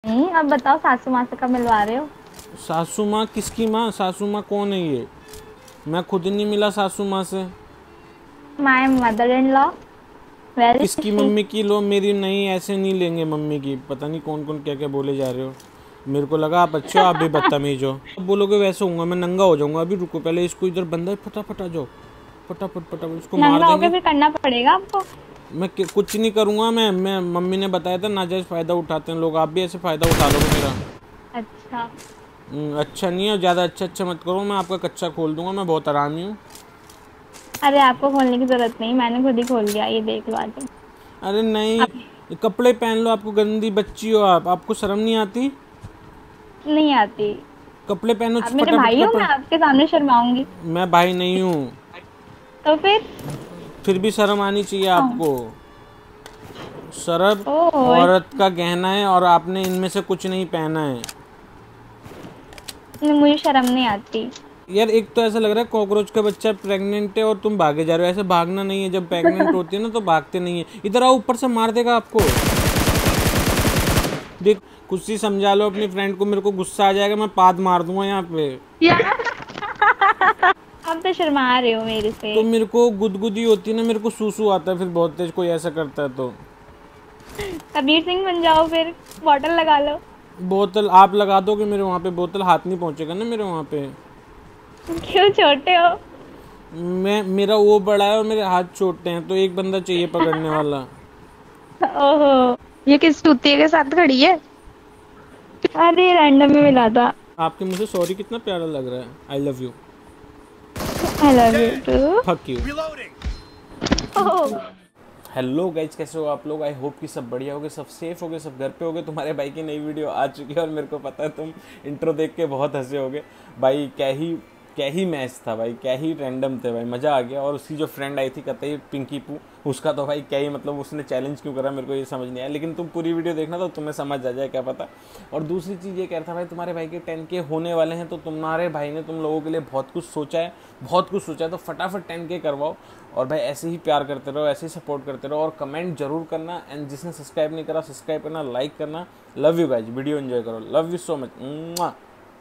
नहीं, अब बताओ सासू माँ से कब मिलवा रहे हो? सासू माँ? किसकी माँ? सासू माँ कौन है ये? मैं खुद नहीं मिला सासू माँ से। My mother in law. Where is किसकी शी? मम्मी की लो? मेरी नहीं, ऐसे नहीं लेंगे मम्मी की। पता नहीं कौन कौन क्या क्या बोले जा रहे हो। मेरे को लगा आप अच्छे हो, आप भी बदतमीज हो। अब बोलोगे वैसे होऊंगा, मैं नंगा हो जाऊंगा। अभी रुको, पहले इसको इधर बंदा है, फटाफट आ जाओ। फटाफट फटाफट इसको मार नंगा होके देंगे। भी करना पड़ेगा आपको। मैं कुछ नहीं करूंगा। मैं मम्मी ने बताया था नाजायज फ़ायदा उठाते हैं लोग, आप भी ऐसे फ़ायदा उठा लोगे मेरा। अच्छा। अच्छा नहीं है, ज़्यादा अच्छा मत करो, मैं आपका कच्चा खोल दूंगा। मैं बहुत आरामी हूँ। अरे आपको खोलने की जरूरत नहीं, मैंने खुद ही खोल लिया, ये देख लो आगे। अरे नहीं, अब कपड़े पहन लो। आपको गंदी बच्ची हो आप, आपको शर्म नहीं आती? नहीं आती। कपड़े पहनो आप मेरे फटाफट भाई हो, कपड़े। मैं आपके सामने शर्माऊंगी? मैं भाई नहीं हूँ। तो फिर? फिर भी शर्म आनी चाहिए आपको। शर्म ओह। औरत का गहना है और आपने इनमें से कुछ नहीं पहना है। मुझे शर्म नहीं आती। यार एक तो ऐसा लग रहा है कॉकरोच का बच्चा प्रेग्नेंट है और तुम भागे जा रहे हो। ऐसे भागना नहीं है, जब प्रेग्नेंट होती है ना तो भागते नहीं है। इधर आओ, ऊपर से मार देगा आपको। देख, कुछ ही समझा लो अपनी फ्रेंड को, मेरे को गुस्सा आ जाएगा, मैं पाद मार दूंगा यहाँ पे। यार आप तो शर्मा रहे हो मेरे से। तो मेरे को गुदगुदी होती है ना, मेरे को सूसू आता है फिर बहुत तेज, कोई ऐसा करता है तो। कबीर सिंह बन जाओ फिर, बॉटल लगा लो। बोतल आप लगा दोगे मेरे वहाँ पे? बोतल हाथ नहीं पहुँचेगा ना मेरे वहाँ पे। क्यों, छोटे हो? मेरा वो बड़ा है और मेरे हाथ छोटे हैं, तो एक बंदा चाहिए पकड़ने वाला। ओहो, ये किस चूतिए के साथ खड़ी है? अरे रैंडम में मिला था। आपके मुझे सॉरी कितना प्यारा लग रहा है। I love you. I love you too. Fuck you. Oh. Hello guys, कैसे हो आप लोग? आई होप कि सब बढ़िया होगे, सब सेफ होगे, सब घर पे होगे। तुम्हारे भाई की नई वीडियो आ चुकी है और मेरे को पता है तुम इंट्रो देख के बहुत हंसे होगे। भाई क्या ही मैच था भाई, क्या ही रैंडम थे भाई, मज़ा आ गया। और उसकी जो फ्रेंड आई थी कतई पिंकी पू, उसका तो भाई क्या ही मतलब, उसने चैलेंज क्यों करा मेरे को ये समझ नहीं आया। लेकिन तुम पूरी वीडियो देखना तो तुम्हें समझ आ जाए, क्या पता। और दूसरी चीज़ ये कह रहा था भाई, तुम्हारे भाई के 10K होने वाले हैं, तो तुम्हारे भाई ने तुम लोगों के लिए बहुत कुछ सोचा है, बहुत कुछ सोचा है। तो फटाफट 10K करवाओ। और भाई ऐसे ही प्यार करते रहो, ऐसे ही सपोर्ट करते रहो, और कमेंट जरूर करना। एंड जिसने सब्सक्राइब नहीं करा, सब्सक्राइब करना, लाइक करना। Love you guys, video enjoy करो। Love you so much.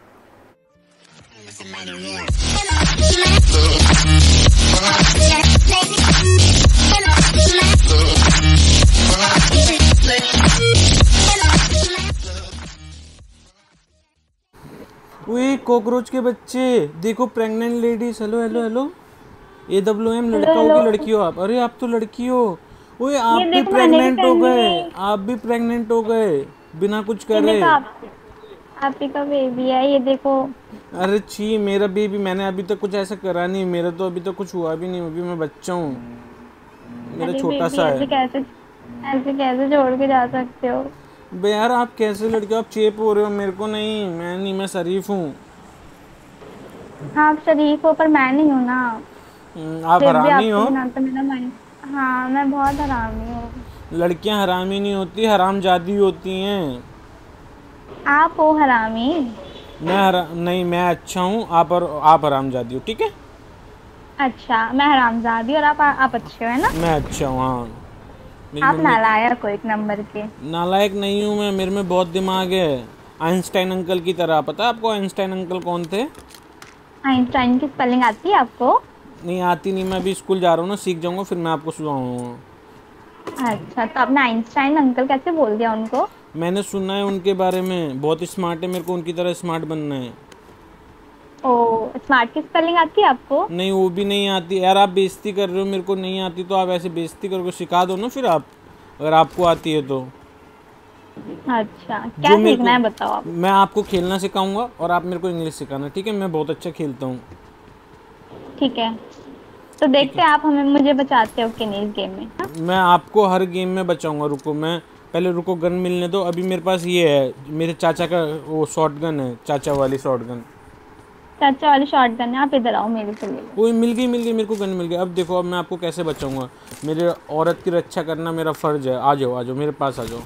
Cockroach के बच्चे देखो, pregnant ladies. Hello hello hello. AWM, hello लड़का हो हेलो। कि लड़की हो आप? अरे आप तो लड़की हो। ओए आप ये भी देखो मैंने भी प्रेग्नेंट हो पहनी गए। है। आप भी प्रेग्नेंट हो गए बिना कुछ ये करे। देखो आप ही का बेबी है, ये देखो। अरे छी, मेरा बेबी, मैंने अभी तक कुछ ऐसा करा नहीं। मेरा तो अभी तक कुछ हुआ भी नहीं, अभी मैं बच्चा हूँ। मेरा अरे छोटा बेबी, सा है। ऐसे कैसे छोड़ के जा सकते हो? बे यार आप कैसे लड़के हो? आप चेप हो रहे हो। मेरे को नहीं, मैं नहीं, मैं शरीफ हूँ। हाँ, आप शरीफ हो पर मैं नहीं हूँ ना। आप फिर भी हरामी आपके हो। बिना तो मेरा मन। हाँ, मैं बहुत हरामी हूँ। लड़कियां हरामी नहीं होती, हरामजादी होती हैं। आप हो हरामी। नहीं, मैं अच्छा हूँ। आप हरामजादी हो, ठीक है। अच्छा, मैं हरामजादी और आप अच्छे हो, है ना? मैं अच्छा हूँ, हाँ। मेरी आप मम्मी। नालायक हो एक नंबर के। नालायक नहीं हूँ मैं, मेरे में बहुत दिमाग है। आइंस्टाइन अंकल की तरह। पता है आपको आइंस्टाइन अंकल कौन थे? आइंस्टाइन की स्पेलिंग आती है आपको? नहीं आती। नहीं, मैं अभी स्कूल जा रहा हूँ ना, सीख जाऊंगा फिर मैं आपको सुनाऊंगा। अच्छा, तो आपने आइंस्टाइन अंकल कैसे बोल दिया उनको? मैंने सुना है उनके बारे में, बहुत स्मार्ट है, मेरे को उनकी तरह स्मार्ट बनना है। ओ, स्मार्ट की स्पेलिंग आती है आपको? नहीं, वो भी नहीं आती यार। आप बेइज्जती कर रहे हो, मेरे को नहीं आती तो आप ऐसे बेइज्जती करोगे। सिखा दो ना फिर आप, अगर आपको आती है तो। अच्छा, क्या जो मेरे सीखना को, है बताओ आप। मैं आपको खेलना सिखाऊंगा और आप मेरे को इंग्लिश सिखाना, ठीक है? मैं बहुत अच्छा खेलता हूँ। ठीक है, तो ठीक देखते है, हैं आप मुझे बचाते हो कि नहीं इस गेम में, हाँ? मैं आपको हर गेम में बचाऊंगा। रुको, मैं पहले, रुको, गन मिलने दो। अभी मेरे पास ये है, मेरे चाचा का वो शॉट गन है, चाचा वाली शॉट गन। चाचा वाली शॉट गन है, आप इधर आओ, मेरे से ले लो। वो मिल गई, मेरे को गन मिल गई। अब देखो, अब मैं आपको कैसे बचाऊंगा। मेरे औरत की रक्षा करना मेरा फर्ज है। आ जाओ, आ जाओ मेरे पास, आ जाओ।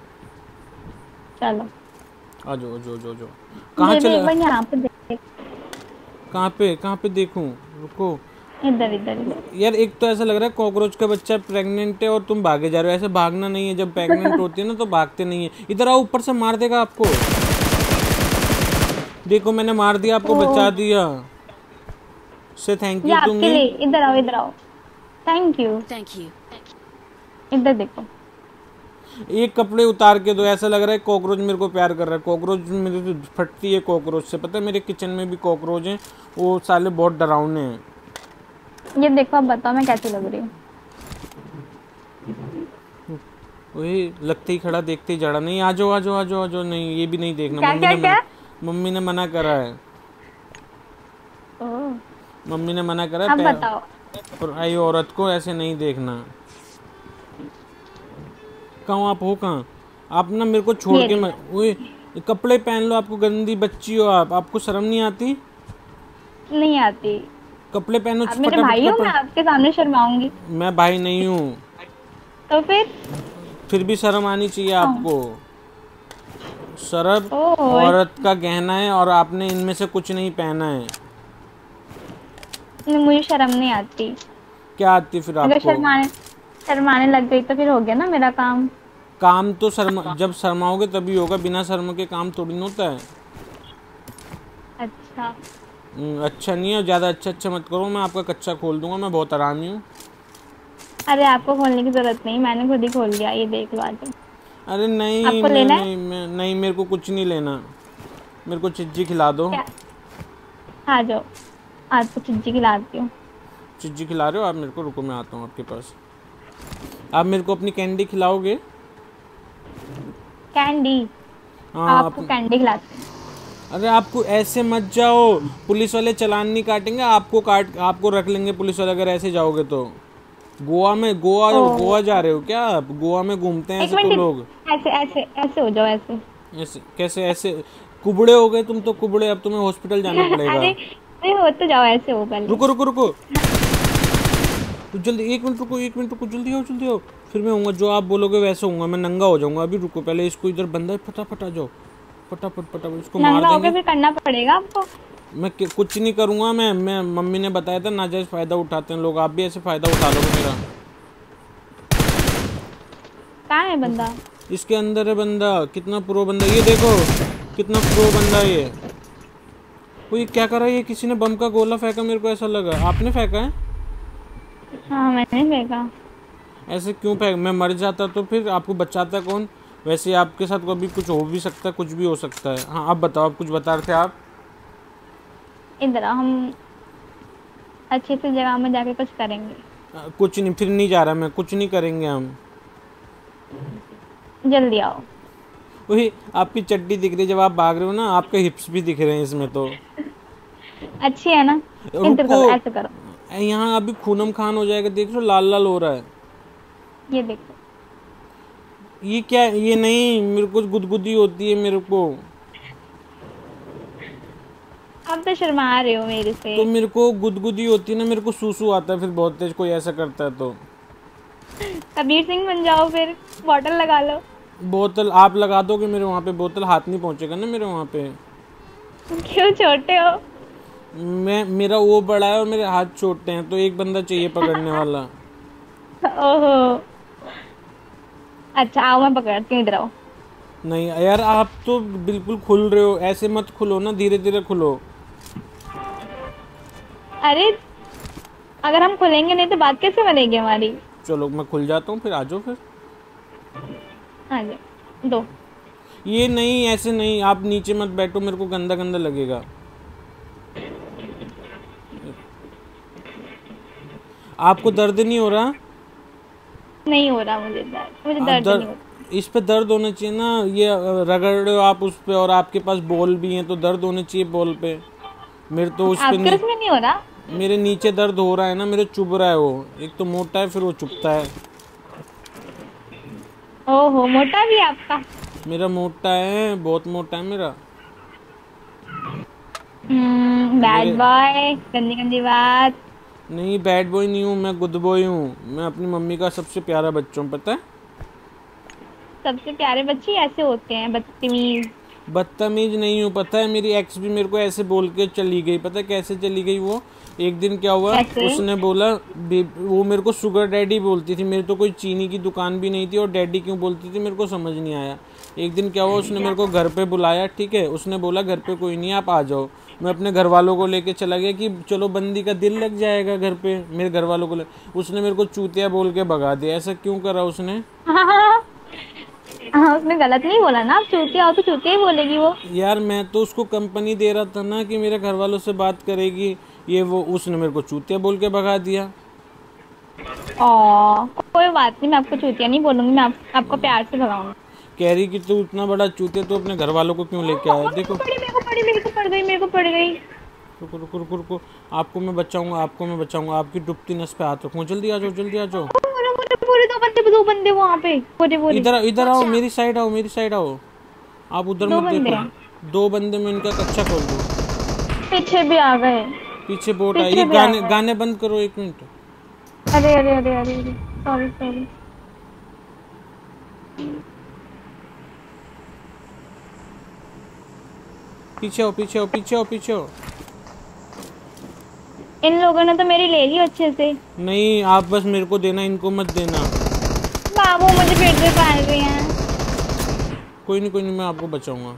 चलो, आ जाओ, जो जो जो। कहाँ ये भी एक चले? बार यहाँ पे देख। कहाँ पे देखूँ? रुको, इधर इधर इधर। यार एक तो ऐसा लग रहा है कॉकरोच का बच्चा प्रेग्नेंट है और तुम भागे जा रहे हो। ऐसे भागना नहीं है, जब प्रेग्नेंट होती है ना तो भागते नहीं है। इधर आओ, ऊपर से मार देगा आपको। देखो मैंने मार दिया, आपको बचा दिया। से थैंक ये यू आपके तुम्हें। लिए, इधर आओ इधर आओ। Thank you. इधर देखो। एक कपड़े उतार के दो, ऐसा लग रहा है कॉकरोच मेरे को प्यार कर रहा है। कॉकरोच मेरे से फटती है कॉकरोच से, पता है मेरे किचन में भी कॉकरोच हैं, वो साले बहुत डरावने हैं। ये देखो, अब बताओ मैं कैसी लग रही हूँ। वही लगते ही खड़ा, देखते ही जड़ा। नहीं, आ जाओ आ जाओ आ जाओ आ जाओ। नहीं ये भी नहीं देखना, क्या क्या क्या? मम्मी ने मना करा है। ओह, मम्मी ने मना करा अब है, बताओ। और आई औरत को ऐसे नहीं देखना। कहाँ आप हो, कहाँ आप? ना मेरे को छोड़ ये के रही। मैं, वही कपड़े पहन लो, आपको गंदी बच्ची हो आप, आपको शर्म नहीं आती? नहीं आती। कपड़े पहनो आप मेरे फटाफट भाई हो, मैं कपड़े। आपके सामने शर्माऊंगी? मैं भाई नहीं हूँ, तो फिर भी शर्म आनी चाहिए हाँ। आपको। शर्म ओह, औरत का गहना है और आपने इनमें से कुछ नहीं पहना है। मुझे शर्म नहीं आती। क्या आती फिर अगर आपको? शर्माने शर्माने लग गई तो फिर हो गया ना मेरा काम। काम तो शर्म, जब शर्माओगे तभी होगा, बिना शर्म के काम थोड़ी ना होता है। अच्छा। अच्छा नहीं है, ज़्यादा अच्छा अच्छा मत करो, मैं आपका कच्चा खोल दूंगा, मैं बहुत आरामी हूँ। अरे आपको खोलने की जरूरत नहीं, मैंने खुद ही खोल लिया, ये देख लो आगे। अरे नहीं, आपको मैं लेना है नहीं मैं नहीं, मेरे को कुछ नहीं लेना। मेरे को चिज्जी खिला दो। क्या? आ जाओ, आपको चिज्जी खिलाती हूँ। चिज्जी खिला रहे हो आप मेरे को? रुको मैं आता हूँ आपके पास। आप मेरे को अपनी कैंडी खिलाओगे? कैंडी? हाँ आपको कैंडी खिलाती हूँ। अरे आपको ऐसे मत जाओ, पुलिस वाले चालान नहीं काटेंगे आपको, आपको रख लेंगे पुलिस वाले अगर ऐसे जाओगे तो। गोवा में, ओह, गोवा जा रहे हो क्या आप? गोवा में घूमते हैं एक ऐसे तो मिनट। लोग। ऐसे ऐसे ऐसे हो जाओ, ऐसे। ऐसे कैसे? ऐसे कुबड़े हो गए तुम तो, कुबड़े, अब तुम्हें हॉस्पिटल जाना पड़ेगा। अरे अरे, हो तो जाओ, ऐसे हो पहले। रुको रुको रुको, तो जल्दी, एक मिनट रुको, एक मिनट रुको, जल्दी आओ जल्दी आओ। फिर मैं होऊंगा जो आप बोलोगे वैसे होऊंगा, मैं नंगा हो जाऊंगा। अभी रुको, पहले इसको इधर बंदा है, फटाफट आ जाओ, फटाफट फटाफट इसको मार नंगा होके देंगे। फिर करना पड़ेगा आपको। मैं कुछ नहीं करूंगा, मैं मम्मी ने बताया था नाजायज फायदा उठाते हैं लोग, आप भी ऐसे फायदा उठा लोगे मेरा। कहाँ है बंदा? इसके अंदर है बंदा, कितना प्रो बंदा, ये देखो कितना प्रो बंदा है ये। वो ये क्या कर रहा है? ये किसी ने बम का गोला फेंका, मेरे को ऐसा लगा आपने फेंका है। हाँ, मैंने फेंका। ऐसे क्यों फेंक? मैं मर जाता तो फिर आपको बचाता कौन? वैसे आपके साथ कभी कुछ हो भी सकता है, कुछ भी हो सकता है। हाँ आप बताओ, आप कुछ बता रहे थे आप। इधर आओ, हम अच्छी सी जगह में जाके कुछ करेंगे। कुछ नहीं, फिर नहीं जा रहा मैं, कुछ नहीं करेंगे हम। जल्दी आओ। वही आपकी चड्डी दिख रही है जब आप भाग रहे हो ना, आपके हिप्स भी दिख रहे हैं इसमें तो। अच्छी है ना? इधर रुको, करो, ऐसे करो। यहाँ अभी खूनम खान हो जाएगा, देख लो लाल लाल हो रहा है। ये देखो। ये क्या? ये नहीं, मेरे को गुदगुदी होती है मेरे को। आप तो शर्मा रहे हो मेरे से। तो मेरे को गुदगुदी होती है ना, मेरे को सूसू आता है फिर बहुत तेज, कोई ऐसा करता है तो। कबीर सिंह बन जाओ फिर, बॉटल लगा लो। बोतल आप लगा दोगे मेरे वहाँ पे? बोतल हाथ नहीं पहुँचेगा ना मेरे वहाँ पे। क्यों, छोटे हो? मैं, मेरा वो बड़ा है और मेरे हाथ छोटे हैं, तो एक बंदा चाहिए पकड़ने वाला। ओहो, अच्छा आओ, मैं पकड़ती हूँ, इधर आओ। नहीं यार, आप तो बिल्कुल खुल रहे हो, ऐसे मत खुलो ना, धीरे धीरे खुलो। अरे, अगर हम खुलेंगे नहीं तो बात कैसे बनेगी हमारी? चलो मैं खुल जाता हूँ, फिर आ जाओ फिर। आ जाओ, दो। ये नहीं, ऐसे नहीं, आप नीचे मत बैठो, मेरे को गंदा गंदा लगेगा। आपको दर्द नहीं हो रहा? नहीं हो रहा मुझे दर्द, मुझे दर्द नहीं होता। इस पे दर्द होना चाहिए ना, ये रगड़ रहे हो आप उस पे, और आपके पास बॉल भी है तो दर्द होने चाहिए बॉल पे। मेरे तो उस पे आपके उसमें नहीं हो रहा? मेरे नीचे दर्द हो रहा है ना, मेरे चुभ रहा है वो, एक तो मोटा है फिर वो चुभता है। ओहो, मोटा भी है आपका? मेरा मोटा है, बहुत मोटा है मेरा। बैड मेरे बॉय, गंदी गंदी बात। नहीं, बैड बॉय नहीं हूँ मैं, गुड बॉय हूँ मैं, अपनी मम्मी का सबसे प्यारा बच्चा हूँ, पता है। सबसे प्यारे बच्चे ऐसे होते हैं, बदतमीज। बदतमीज नहीं हूँ, पता है मेरी एक्स भी मेरे को ऐसे बोल के चली गई। पता है कैसे चली गई वो? एक दिन क्या हुआ, कैसे? उसने बोला वो मेरे को शुगर डैडी बोलती थी, मेरे तो कोई चीनी की दुकान भी नहीं थी, और डैडी क्यों बोलती थी मेरे को समझ नहीं आया। एक दिन क्या हुआ, उसने मेरे को घर पे बुलाया, ठीक है, उसने बोला घर पे कोई नहीं, आप आ जाओ। मैं अपने घर वालों को लेके चला गया कि चलो बंदी का दिल लग जाएगा घर पे, मेरे घर वालों को उसने मेरे को चूतिया बोल के भगा दिया। ऐसा क्यों करा उसने? हाँ, उसने गलत नहीं बोला ना, आप चूतिया हो तो चूतिया ही बोलेगी वो। यार मैं तो उसको कंपनी दे रहा था ना कि मेरे घर वालों से बात करेगी, ये वो, उसने मेरे को चूतिया बोल के भगा दिया। कोई बात नहीं, मैं आपको चूतिया नहीं बोलूंगी, मैं आपको प्यार से भगाऊंगी। कह रही कि तू इतना बड़ा चूतिया तो अपने घर वालों को क्यों लेके आया? देखो मेरे को पड़ गई। रुको रुको रुको रुको, आपको मैं बचाऊंगा, आपको मैं बचाऊंगा, आपकी डूबती नस पे हाथ रखूंगा। जल्दी आ जाओ, जल्दी आ जाओ। पूरे दो बंदे वहाँ पे, पूरे इधर इधर आओ, मेरी साइड आओ, मेरी साइड आओ। आप उधर मत देखो, 2 बंदे में इनका कच्चा खोल दो। पीछे भी आ गए, पीछे बोट आई। गाने गाने बंद करो 1 मिनट। अरे अरे अरे अरे सॉरी सॉरी। पीछे हो, पीछे हो, पीछे हो, पीछे हो। इन लोगों ने तो मेरी ले ली अच्छे से। नहीं, आप बस मेरे को देना, इनको मत देना। बाबू मुझे फिर से पाल रही हैं। कोई नहीं, कोई नहीं, मैं आपको बचाऊंगा।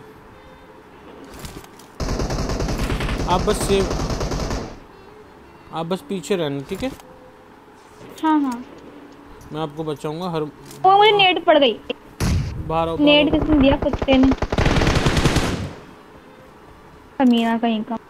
आप बस पीछे रहना, ठीक है? हाँ हाँ, मैं आपको बचाऊंगा। हर वो मुझे नेट पड़ गई। बाहर आओ, नेट किसने दिया? कुत्ते ने, कमीना कहीं का।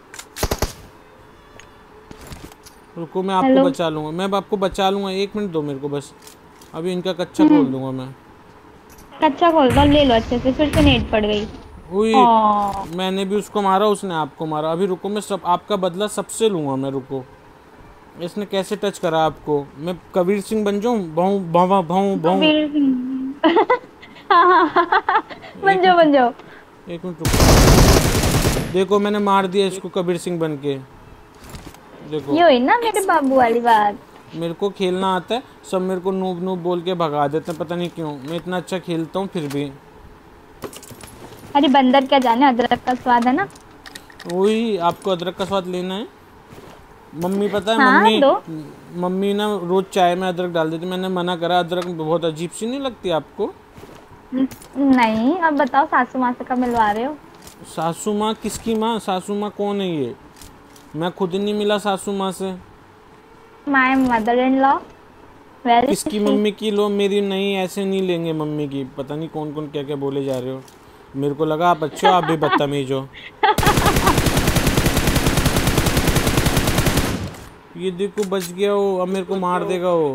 रुको, मैं आपको बचा लूंगा, मैं आपको बचा लूंगा। 1 मिनट दो मेरे को बस, अभी इनका कच्चा खोल दूंगा मैं। कच्चा खोल दो, ले लो अच्छे से। फिर से नेट पड़ गई। मैंने भी उसको मारा, उसने आपको मारा। अभी रुको, मैं सब आपका बदला सबसे लूंगा मैं। रुको, इसने कैसे टच करा आपको? मैं कबीर सिंह बन जाऊं? भाऊ भाऊ भाऊ भाऊ। बन जाओ। 1 मिनट रुको, देखो मैंने मार दिया इसको कबीर सिंह बन के। देखो ये हुई ना मेरे बाबू वाली बात। मेरे को खेलना आता है, सब मेरे को नूब नूब बोल के भगा देते हैं, पता नहीं क्यों। मैं इतना अच्छा खेलता हूँ फिर भी। अरे बंदर क्या जाने, अदरक का स्वाद है ना। वही, आपको अदरक का स्वाद लेना है? मम्मी पता है, हाँ, मम्मी ना रोज चाय में अदरक डाल देती। मैंने मना करा, अदरक बहुत अजीब सी नहीं लगती आपको? नहीं, अब बताओ सासू माँ से कब मिलवा रहे हो? सासू माँ? किसकी माँ? सासू माँ कौन है ये? मैं खुद नहीं मिला सासू माँ से। My mother in law. किसकी मम्मी की लो? मेरी नहीं, ऐसे नहीं लेंगे मम्मी की। पता नहीं कौन कौन क्या क्या बोले जा रहे हो। मेरे को लगा आप अच्छे हो, आप भी बदतमीज हो। ये देखो बच गया वो, अब मेरे को मार देगा वो।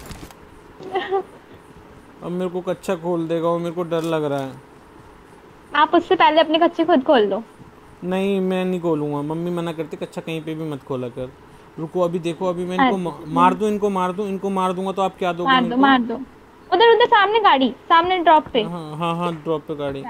अब मेरे को कच्चा खोल देगा वो, मेरे को डर लग रहा है। आप उससे पहले अपने कच्चे खुद खोल दो। नहीं, मैं नहीं खोलूंगा, मम्मी मना करती कच्चा कहीं पे भी मत खोला कर। रुको, अभी देखो, अभी मैं इनको मार दूं, इनको मार दूंगा तो आप क्या दोगे? मार दो। उधर सामने गाड़ी, सामने ड्रॉप पे। हाँ हाँ, ड्रॉप पे गाड़ी।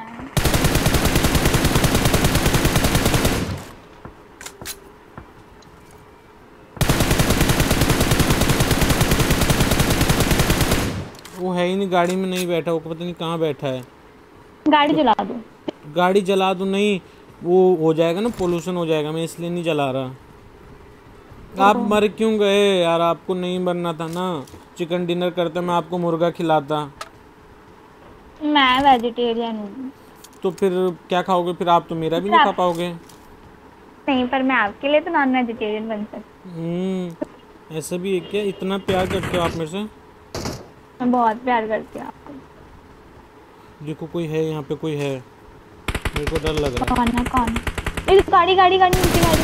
वो है ही नहीं, गाड़ी में नहीं बैठा, वो पता नहीं कहाँ बैठा है। गाड़ी जला दो। गाड़ी जला दो? नहीं, वो हो जाएगा ना, पोल्यूशन हो जाएगा, मैं इसलिए नहीं जला रहा। आप मर क्यों गए यार? आपको नहीं मरना था ना। चिकन डिनर करते, मैं आपको मुर्गा खिलाता। मैं वेजिटेरियन हूँ। तो फिर क्या खाओगे? फिर आप तो मेरा भी नहीं खा पाओगे। नहीं, पर मैं आपके लिए तो नॉन वेजिटेरियन बन सकती। ऐसा भी है क्या? इतना प्यार करते हो आप मेरे से? मैं बहुत प्यार करती हूँ आपको। देखो कोई है यहाँ पे, कोई है, मेरे को डर लग रहा है। कौन? गाड़ी नीचे गाड़ी।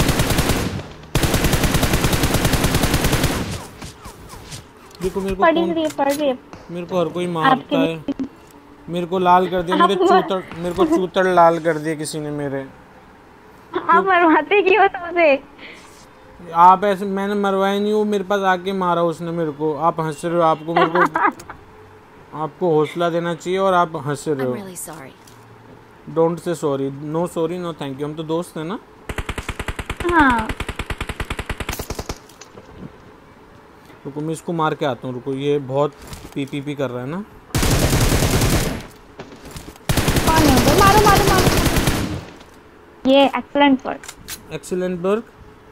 देखो मेरे को पड़ रही है। मेरे को हर कोई मारता है। मेरे को लाल कर दिया, मेरे को चूतड़ लाल कर दिया किसी ने मेरे। आप मरवाते क्यों हो तुमसे? आप ऐसे, मैंने मरवाया नहीं, वो मेरे पास आके मारा उसने मेरे को। आप हंस रहे हो, आपको मेरे को आपको हौसला देना चाहिए और आप हंस रहे हो। Don't say sorry, no sorry no thank you, हम तो दोस्त हैं ना। हाँ। रुको मैं इसको मार के आता हूँ। रुको, ये बहुत पी कर रहा है ना। मारो। ये excellent work. Excellent work.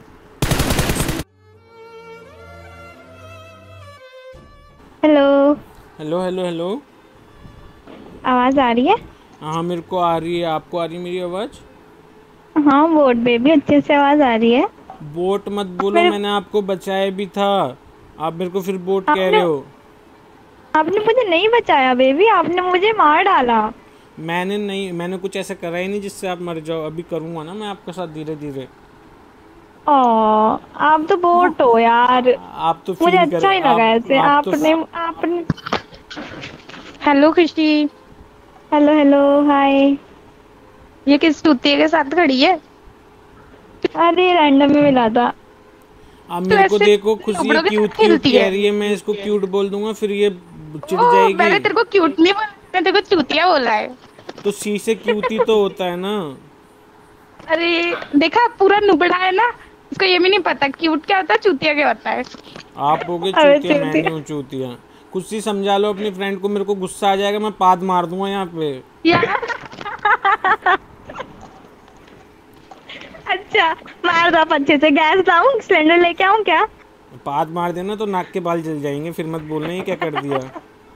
Hello. Hello hello hello. आवाज आ रही है? हाँ मेरे को आ रही है, आपको आ रही है मेरी आवाज़? हाँ बोट बेबी, अच्छे से आवाज आ रही है। बोट मत बोलो, मेरे मैंने आपको बचाया भी था, आप मेरे को फिर बोट कह रहे आपने हो। आपने मुझे नहीं बचाया बेबी, आपने मुझे मार डाला। मैंने नहीं, मैंने कुछ ऐसा करा ही नहीं जिससे आप मर जाओ। अभी करूँगा ना मैं आपके साथ धीरे धीरे। ओ, आप तो बोट हो यार। आप तो मुझे फील कर अच्छा ही लगा ऐसे आप तो आपने आपने hello Khushi. Hello hello hi. ये किस चूतिए के साथ खड़ी है? अरे रैंडम में मिला था। आप तो मेरे को ऐसे देखो, खुशी ये नुबड़ों के क्यूट साथ क्यूट खेलती कह है। रही है, मैं इसको क्यूट बोल दूंगा फिर ये चिढ़ ओ, जाएगी। मैंने तेरे को क्यूट नहीं बोला, मैंने तेरे को चूतिया बोला है। तो सी से क्यूटी तो होता है ना। अरे देखा, पूरा नुबड़ा है ना, इसको ये भी नहीं पता क्यूट क्या होता है, चूतिया क्या होता है। आप हो गए अबे चूतिया, मैं नहीं चूतिया हूँ चूतिया। खुशी समझा लो अपनी फ्रेंड को, मेरे को गुस्सा आ जाएगा, मैं पाद मार दूंगा यहाँ पे। यार। अच्छा, मार दो आप अच्छे से। गैस लाऊं, सिलेंडर लेके आऊं क्या? पाद मार देना तो नाक के बाल जल जाएंगे, फिर मत बोलना ये क्या कर दिया।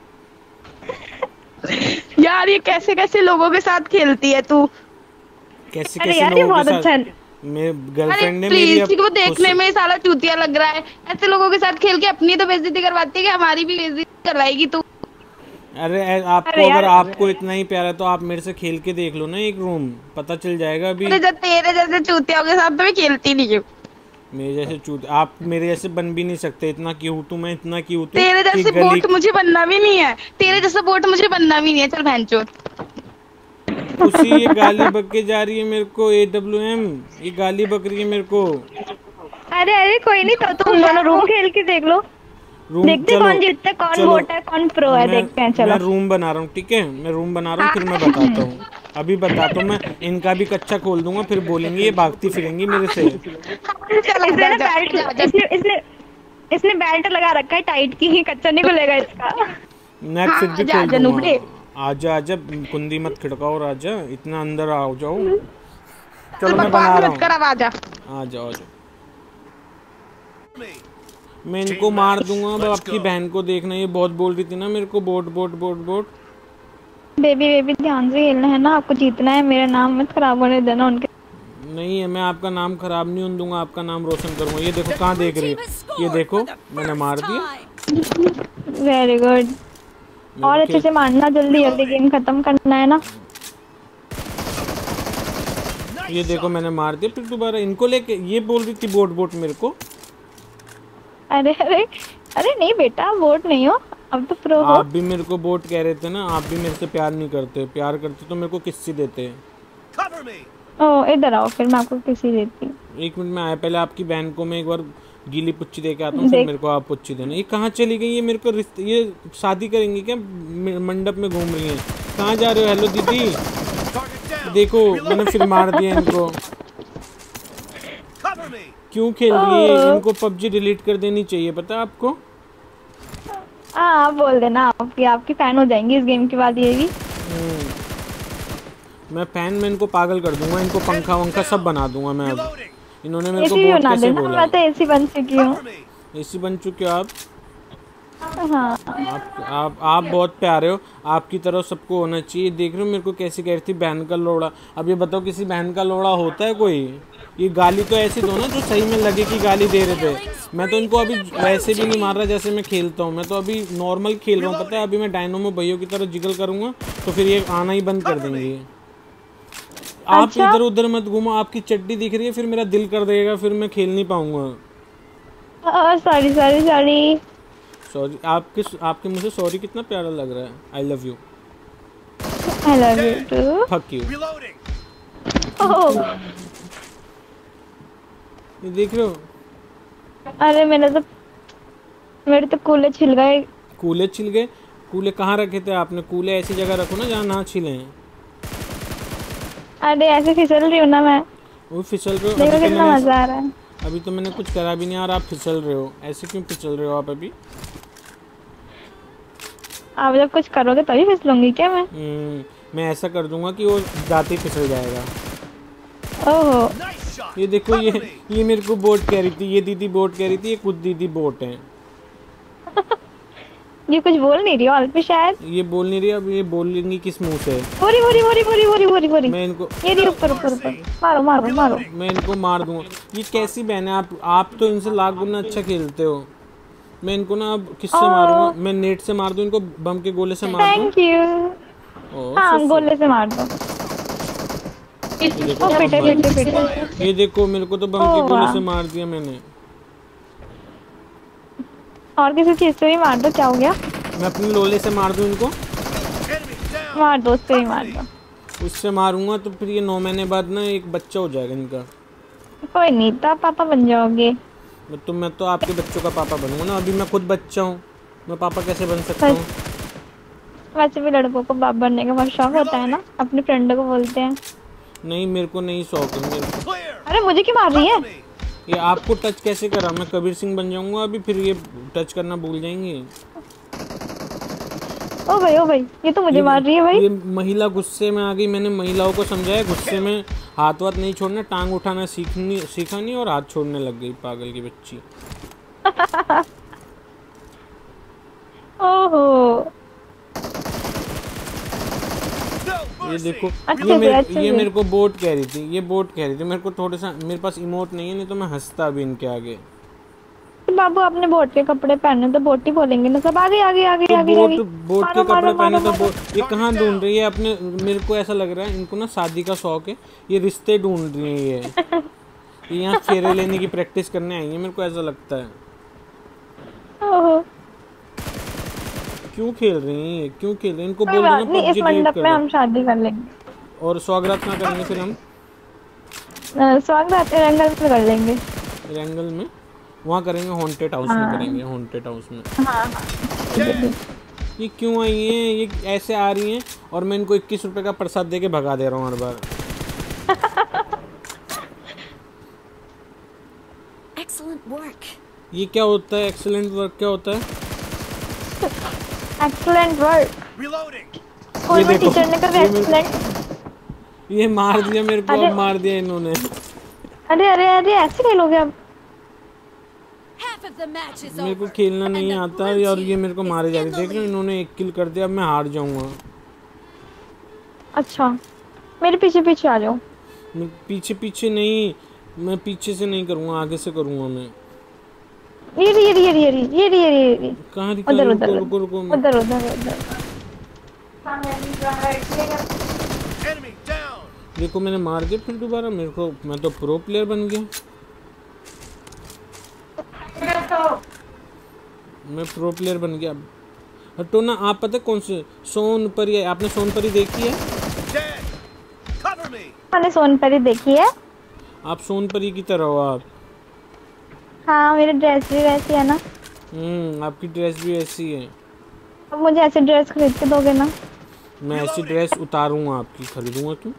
यार ये कैसे कैसे लोगों के साथ खेलती है तू। कैसे अरे कैसे यार ये लोगों के बहुत साथ? अच्छा है। मेरे अरे गर्लफ्रेंड है मेरी, प्लीज, अब वो खुश। देखने में ही साला चूतिया लग रहा है। ऐसे लोगों के साथ खेल के अपनी तो बेइज्जती करवाती है कि हमारी भी बेइज्जती करवाएगी तू। अरे आपको, अरे अगर यार। आपको इतना ही प्यारा है तो आप मेरे से खेल के देख लो ना, एक रूम पता चल जाएगा अभी। अरे जब तेरे जैसे चूतियों के साथ तो मैं खेलती नहीं हूँ। मेरे जैसे चूत आप मेरे जैसे बन भी नहीं सकते, इतना क्यूट हूँ मैं, इतना क्यूट हूँ तेरे कि जैसे गली। बोट मुझे बनना भी नहीं है, तेरे जैसा बोट मुझे बनना भी नहीं है, चल भैंचोद। खुशी ये गाली बक के जा रही है मेरे को, AWM ये गाली बक रही है मेरे को। अरे अरे कोई नहीं, तो तुम दोनों रूम खेल के देख लो। रूम देखते चलो, कौन जीतता है, कौन चलो वोट है, कौन प्रो है, मैं देखते हैं मैं चलो। रूम बना रहा हूँ, ठीक है, मैं रूम बना रहा हूँ, हाँ। फिर मैं बताता हूँ। अभी बताता हूँ मैं, इनका भी कच्चा खोल दूंगा, फिर बोलेंगे ये भागती फिरेंगी मेरे से। चल इसने ना बेल्ट इसने इसने इसने बेल्ट लगा रखा है टाइट की, ही कच्चा नहीं खुलेगा इसका। मैं हाँ फिर भी आजा खोल आजा दूंगा। नुबड़े। आजा आजा, कुंदी मत खिड़काओ राजा, इतना अंदर आओ जाओ। चल चलो मैं बकवास बना रहा मत कर, अब आजा। हूँ, आ जाओ आ जाओ। मैं इनको मार दूंगा। अब आपकी बहन को देखना, ये बहुत बोल रही थी ना मेरे को, boat boat boat boat. Baby baby ध्यान से खेलना है ना, आपको जीतना है, मेरा नाम मत खराब होने देना उनके। नहीं है, मैं आपका नाम खराब नहीं होने दूंगा, आपका नाम रोशन करूंगा। ये देखो कहाँ देख रही है, ये देखो मैंने मार दिया। Very good. मेरे और को अच्छे खेल, से मारना, जल्दी जल्दी गेम खत्म करना है ना। ये देखो मैंने मार दिया, फिर दोबारा इनको लेके ये बोल रही थी बोट बोट मेरे को। अरे अरे अरे नहीं बेटा, वोट नहीं हो, अब तो प्रो हो। आप भी मेरे को बोट कह रहे थे ना, आप भी मेरे से प्यार नहीं करते, प्यार करते तो मेरे को किस्सी देते। ओ इधर आओ, फिर मैं आपको किसी देती हूँ। एक मिनट में आया, पहले आपकी बहन को मैं एक बार गीली पुच्ची दे के आता हूँ, फिर देख। मेरे को आप पुच्ची देना। ये कहाँ चली गई, ये मेरे को रिश्ते, ये शादी करेंगी क्या, मंडप में घूम रही हैं। कहाँ जा रहे हो, हेलो दीदी। देखो मैंने फिर मार दिया इनको। क्यों खेल रही है, ओ इनको पबजी डिलीट कर देनी चाहिए, पता है आपको। हाँ, आप बोल देना, आपकी आपकी फैन हो जाएंगी इस गेम के बाद ये भी। मैं फैन में इनको पागल कर दूंगा, इनको पंखा वंखा सब बना दूंगा मैं अब। इन्होंने मेरे को एसी भी बोट बना कैसे देना, बोला। मैं तो एसी बन चुकी हूँ। ऐसी बन चुके हो आप। हाँ। आप बहुत प्यारे हो, आपकी तरह सबको होना चाहिए। देख रहे हो मेरे को कैसी कह रही थी, बहन का लोड़ा। अब ये बताओ किसी बहन का लोड़ा होता है कोई। ये गाली तो ऐसी दो ना जो सही में लगे कि गाली दे रहे थे। मैं तो इनको अभी वैसे भी नहीं मार रहा जैसे मैं खेलता हूँ, मैं तो अभी नॉर्मल खेल रहा हूँ, पता है। अभी मैं डायनोमो भैया की तरह जिगल करूंगा तो फिर ये आना ही बंद कर देंगे। आप अच्छा। इधर उधर मत घूमो, आपकी चड्डी दिख रही है फिर मेरा दिल कर देगा, फिर मैं खेल नहीं पाऊंगा। Sorry sorry sorry. सॉरी, आपके मुझे सॉरी कितना प्यारा लग रहा है। I love you. I love you too. Fuck you. Oh, ये देख रहे हो, अरे मेरे तो कूले छिल गए। कूले छिल गए। कूले कहाँ रखे थे आपने, कूले ऐसी जगह रखो ना जहाँ ना छिले हैं। अरे ऐसे फिसल रही हूँ ना मैं। वो फिसल रहे हो देखो अभी तो कितना मजा आ रहा है। अभी तो मैंने कुछ करा भी नहीं यार, आप फिसल रहे हो। ऐसे क्यों फिसल रहे हो आप अभी। आप जब कुछ करोगे तभी फिसलूंगी क्या मैं? मैं ऐसा कर दूंगा कि वो जाते ही फिसल जाएगा। ओहो। ये देखो, ये मेरे को बोट कह रही थी, ये दीदी बोट कह रही थी, ये खुद दीदी बोट है। ये कुछ बोल नहीं रही हो पे शायद। ये बोल नहीं रही, अब ये बोलेंगी किस मुंह से? बोरी बोरी बोरी बोरी बोरी बोरी बोरी। मैं इनको, ये रही ऊपर ऊपर ऊपर, मारो मारो मारो। मैं इनको मार दूंगा। ये कैसी बहन है? आप तो इनसे लाख गुना अच्छा खेलते हो। मैं इनको ना अब किससे मारूंगा? मैं नेट से मार दूं इनको, बम के गोले से मार दूं? Thank you. हाँ गोले से मार दो। ये देखो, ओ पिटे पिटे पिटे। ये देखो, मेरे को तो बम के गोले से मार दिया मैंने। और किसी चीज से भी मार दो, क्या हो गया? मैं अपने लोले से मार दूं इनको? मार दो, उससे भी मार दो। उससे मारूंगा तो फिर ये 9 महीने बाद ना एक बच्चा हो जाएगा इनका। कोई नहीं, तो आप पापा बन जाओगे। मैं तो आपके बच्चों का पापा बनूंगा ना। अभी मैं खुद बच्चा हूँ, मैं पापा कैसे बन सकता हूँ? वैसे भी लड़कों को बाप बनने का बहुत शौक होता है ना, अपने फ्रेंड को बोलते हैं। नहीं, मेरे को नहीं शौक है मेरे को। अरे मुझे क्यों मार रही है? ये आपको टच कैसे करा? मैं कबीर सिंह बन जाऊंगा अभी, फिर ये टच करना भूल जाएंगे। ओ भाई, ये तो मुझे मार रही है भाई। ये महिला गुस्से में आ गई। मैंने महिलाओं को समझाया गुस्से में हाथ वाथ नहीं छोड़ना, टांग उठाना सीखा नहीं, और हाथ छोड़ने लग गई पागल की बच्ची। ओहो। ये देखो, अच्छे ये मेरे को बोट कह रही थी, ये बोट कह रही थी। मेरे को थोड़ा सा, मेरे पास इमोट नहीं है, नहीं तो मैं हंसता अभी इनके आगे। तो बाबू आपने बोट के कपड़े पहने तो बोट ही बोलेंगे ना सब। आगे आगे आगे तो आगे आगे। बोट के कपड़े पहने तो बोट। ये कहाँ ढूंढ रही है अपने? मेरे को ऐसा लग रहा है इनको ना शादी का शौक है, ये रिश्ते ढूंढ रही है। ये यहाँ फेरे लेने की प्रैक्टिस करने आई है, मेरे को ऐसा लगता है। ओहो। क्यों खेल रही हैं? क्यों खेल रही हैं? इनको कोई बोल बात देना नहीं, इस PUBG डिलीट मंडप कर में दो। हम शादी कर लेंगे। और स्वागत ना करेंगे फिर हम? स्वागत रंगल में कर लेंगे। रैंगल में? वहाँ करेंगे, हॉन्टेड हाउस में करेंगे, हॉन्टेड हाउस में। हाँ। ये क्यों आई हैं? ये ऐसे आ रही हैं और मैं इनको 21 रुपए का प्रसाद दे के भगा दे रहा हूँ हर बार। ये क्या होता है? एक्सीलेंट वर्क क्या होता है? Excellent work. स्कूल में टीचर ने कहा एक्सीलेंट। ये मार दिया मेरे को, अब मार दिया इन्होंने। अरे अरे अरे, ऐसे खेलोगे अब? मेरे को खेलना नहीं आता और ये मेरे को मारे जा रही। देख रहे हो, इन्होंने 1 किल कर दिया, अब मैं हार जाऊंगा। अच्छा, मेरे पीछे पीछे आ जाओ। पीछे पीछे नहीं, मैं पीछे से नहीं करूंगा, आगे से करूंगा मैं। ये कहाँ? उधर उधर रुको रुको, उधर उधर उधर। देखो मैंने मार दिया फिर दोबारा मेरे को। मैं तो प्रो प्लेयर बन गया। मैं प्रो प्लेयर बन गया। हटो ना। आप पता कौन से सोनपरी? आपने सोनपरी देखी है? मैंने सोनपरी देखी है। आप सोनपरी की तरह हो आप। हाँ, मेरी ड्रेस भी वैसी है ना। आपकी ड्रेस भी ऐसी है। अब मुझे ऐसी ड्रेस खरीद के दोगे ना? मैं ऐसी ड्रेस उतारूंगा आपकी, खरीदूंगा क्यों?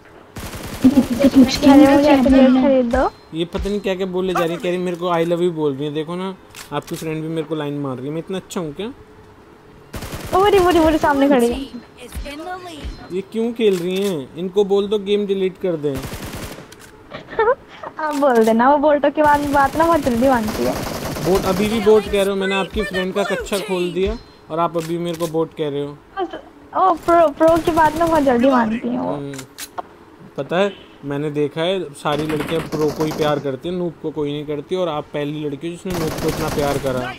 मुझे ऐसी ड्रेस खरीद दो। ये पता नहीं क्या क्या बोले जा रही है। कह रही मेरे को आई लव यू बोल रही है। देखो ना, आपकी फ्रेंड भी मेरे को लाइन मार रही है। मैं इतना अच्छा हूँ क्या? वो सामने खड़ी है। ये क्यों खेल रही हैं? इनको बोल दो गेम डिलीट कर दें। आप बोल देना, वो बोल्टो की बात ना बहुत जल्दी मानती है। बोट अभी भी बोट कह रहे हो? मैंने आपकी फ्रेंड का कच्चा खोल दिया और आप अभी मेरे को बोट कह रहे हो। ओ प्रो की बात ना बहुत जल्दी मानती है वो। पता है, मैंने देखा है सारी लड़कियां प्रो को ही प्यार करती हैं, नूब को कोई नहीं करती। और आप पहली लड़की हो जिसने नूब को इतना प्यार करा।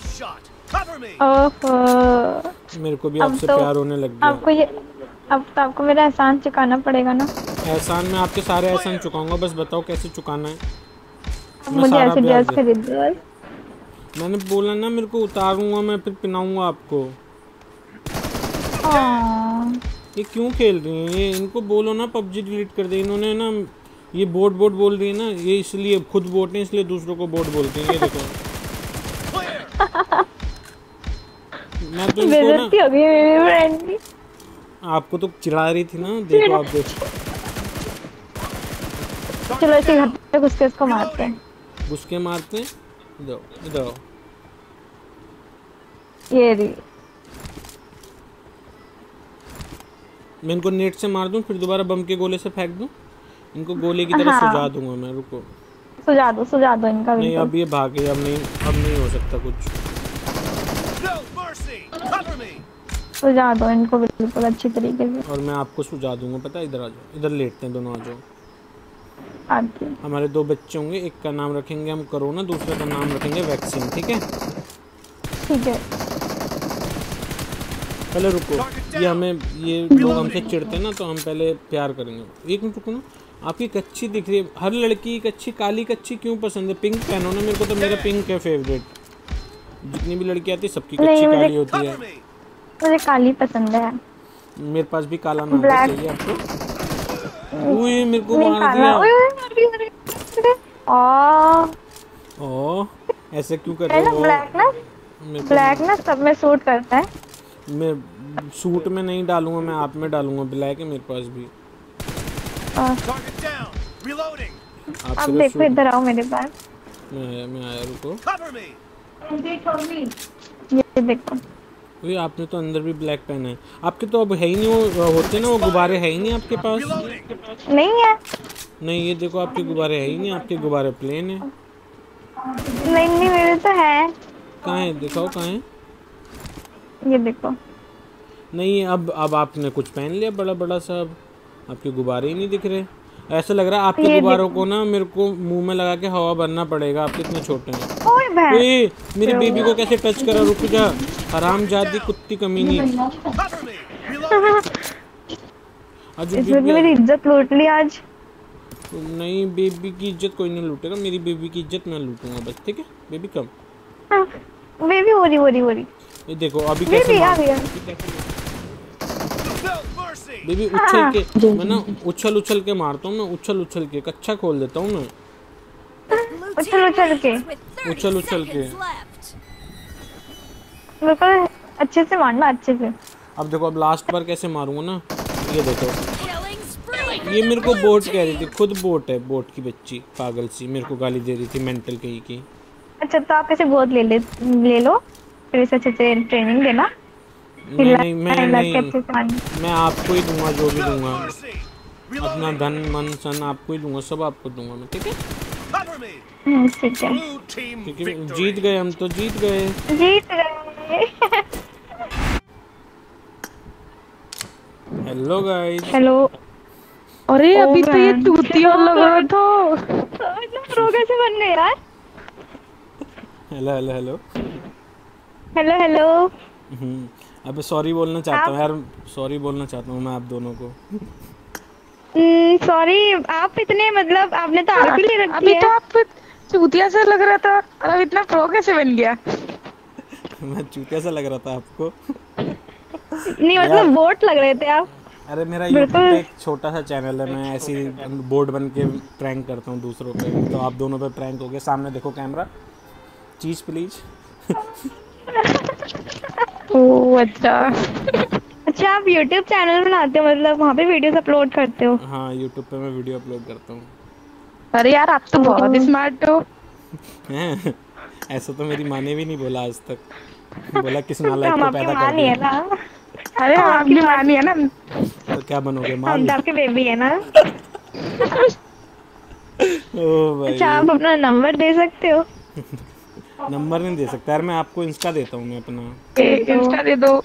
ओहो, मेरे को भी आपसे प्यार होने लग गया। अब तो आपको मेरा एहसान चुकाना पड़ेगा ना। एहसान मैं आपके सारे एहसान चुकाऊंगा, बस बताओ कैसे चुकाना है। मुझे ऐसी ड्रेस खरीद दो। मैंने बोला ना, मेरे को उतारूंगा मैं, फिर पहनाऊंगा आपको। ये क्यों खेल रही हैं? ये इनको बोलो ना PUBG डिलीट कर दे। इन्होंने ना ये बोट बोल रही है ना, ये इसलिए खुद बोट है इसलिए दूसरों को बोट बोलते हैं। ये देखो मैं तो इनको ना, हो गई मेरी फ्रेंड की। आपको तो चिढ़ा रही थी ना। देखो आप देखो। चलो इसे घर पे घुस के इसको मारते हैं। घुस के मारते हैं। इधर ये रही। मैं इनको नेट से मार दूं, फिर दोबारा बम के गोले से फेंक दूं। इनको गोले की तरह हाँ सुझा दूंगा मैं, रुको। सुझा दो इनका नहीं बिल्कुल। अब ये भागे, अब नहीं हो सकता कुछ। सुझा दो इनको बिल्कुल अच्छी तरीके से। और मैं आपको सुझा दूंगा, पता है, इधर आ जाओ, इधर लेटते हैं दोनों, आ जाओ। आती। हमारे 2 बच्चे होंगे, एक का नाम रखेंगे हम कोरोना, दूसरे का नाम रखेंगे वैक्सीन, ठीक है? ठीक है। पहले रुको, ये लोग हमसे चिढ़ते हैं ना, तो हम पहले प्यार करेंगे। एक मिनट रुको ना, आपकी कच्ची दिख रही है, हर लड़की कच्ची, काली कच्ची क्यों पसंद है? पिंक पहनो ना, मेरे को तो मेरा पिंक है फेवरेट। जितनी भी लड़की आती है सबकी कच्ची काली होती है। मुझे काली पसंद है। मेरे पास भी काला नाग है, चाहिए आपको? उई मेरे को नहीं मार काला। दिया। ओ ऐसे क्यों कर रहे हो? ब्लैक ना सब में सूट करता है। मैं सूट में नहीं डालूंगा, मैं आप में डालूंगा, ब्लैक है मेरे पास भी। अब देखो इधर आओ मेरे पास। मैं आया, रुको। ये देखो। वही आपने तो अंदर भी ब्लैक पहना है। आपके तो अब है ही नहीं वो होते ना, वो गुब्बारे है ही नहीं आपके पास। नहीं है। नहीं ये देखो, आपके गुब्बारे है ही नहीं, आपके गुब्बारे प्लेन है। नहीं मेरे तो है। कहाँ है, दिखाओ कहाँ है। ये देखो। नहीं अब आपने कुछ पहन लिया बड़ा बड़ा सा, अब आपके गुब्बारे ही नहीं दिख रहे। ऐसा लग रहा है आपके गुब्बारों को ना मेरे को मुंह में लगा के हवा भरना पड़ेगा, आप कितने छोटे हैं। ओए मेरी बेबी को कैसे टच करा, रुक जा हरामजादी कुत्ती कमीनी। इसमें मेरी इज्जत लूट ली आज। नहीं बेबी की इज्जत कोई नहीं लूटेगा, मेरी बेबी की इज्जत मैं लूटूंगा बस, ठीक है? बेबी कम। बेबी हो रही। ये देखो अभी कैसे बेबी उछल के, मैं ना उछल के मारता हूँ, मैं उछल के कच्चा खोल देता हूँ मैं। उछल के बिल्कुल अच्छे से मारना, अच्छे से। अब देखो, अब लास्ट बार कैसे मारूंगा ना, ये देखो। ये मेरे को बोट कह रही थी, खुद बोट है, बोट की बच्ची पागल सी मेरे को गाली दे रही थी मेंटल कहीं की। अच्छा तो आप इसे गोद ले लो, फिर इसे अच्छे से ट्रेनिंग देना। नहीं मैं आपको ही दूंगा, जो भी दूंगा, अपना धन मन सन आपको ही दूंगा, सब आपको दूंगा मैं, ठीक है? ठीक है। जीत गए हम तो, जीत गए। Hello guys. हेलो। अरे अभी तो ये चूतिया लग रहा था। प्रो कैसे बन गए यार? हेलो। अबे सॉरी बोलना चाहता हूँ यार, सॉरी बोलना चाहता हूँ मैं आप दोनों को। सॉरी, आप इतने मतलब आपने तो आरपी ले रखी अभी है। तो आप चूतिया सा लग रहा था, और अब इतना प्रो कैसे बन गया? मैं चूतिया सा लग रहा था आपको? नहीं मतलब बोट लग रहे थे आप। अरे मेरा यूट्यूब पे एक छोटा सा चैनल है, मैं ऐसी बोर्ड बन के प्रैंक करता हूँ दूसरों पे, तो आप दोनों पे प्रैंक हो गया। सामने देखो कैमरा, चीज प्लीज। ओह अच्छा। अच्छा आप YouTube चैनल बनाते हो, मतलब वहाँ पे वीडियोस अपलोड करते हो? हाँ यूट्यूब पे मैं वीडियो अपलोड करता हूँ। अरे यार आप तो बहुत स्मार्ट हो। हैं? ऐसा तो मेरी माँ ने भी नहीं बोला आज तक, बोला किस नालायक को पैदा कर दिया ना। अरे आपकी मानी है ना, तो क्या बनोगे माँ? हम तो आपके बेबी है ना। ओ भाई। अच्छा आप अपना नंबर दे सकते हो? नंबर नहीं दे सकता यार, मैं आपको इंस्टा देता हूँ, मैं अपना इंस्टा दे दो।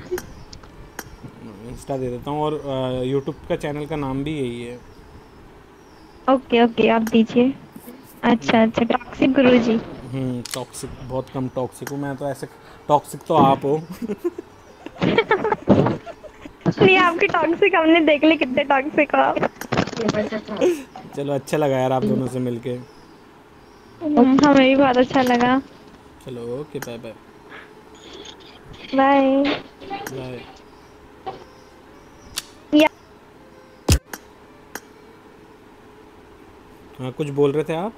इंस्टा दे देता हूँ, और यूट्यूब का चैनल का नाम भी यही है। ओके आप दीजिए। अच्छा टॉक्सिक गुरुजी। टॉक्सिक बहुत कम टॉक्सिक हूँ मैं तो, ऐसे टॉक्सिक तो आप हो। नहीं आपकी टॉक्सिक हमने देख ली, कितने टॉक्सिक हो आप। चलो अच्छा लगा यार आप दोनों से मिलके। हमें भी बहुत अच्छा लगा। चलो ओके बाय बाय। बाय। हाँ कुछ बोल रहे थे आप?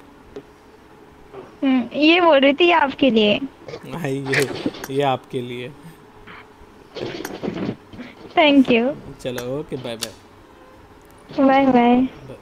ये बोल रही थी आपके लिए। हाँ ये आपके लिए। Thank you. चलो ओके बाय बाय। बाय।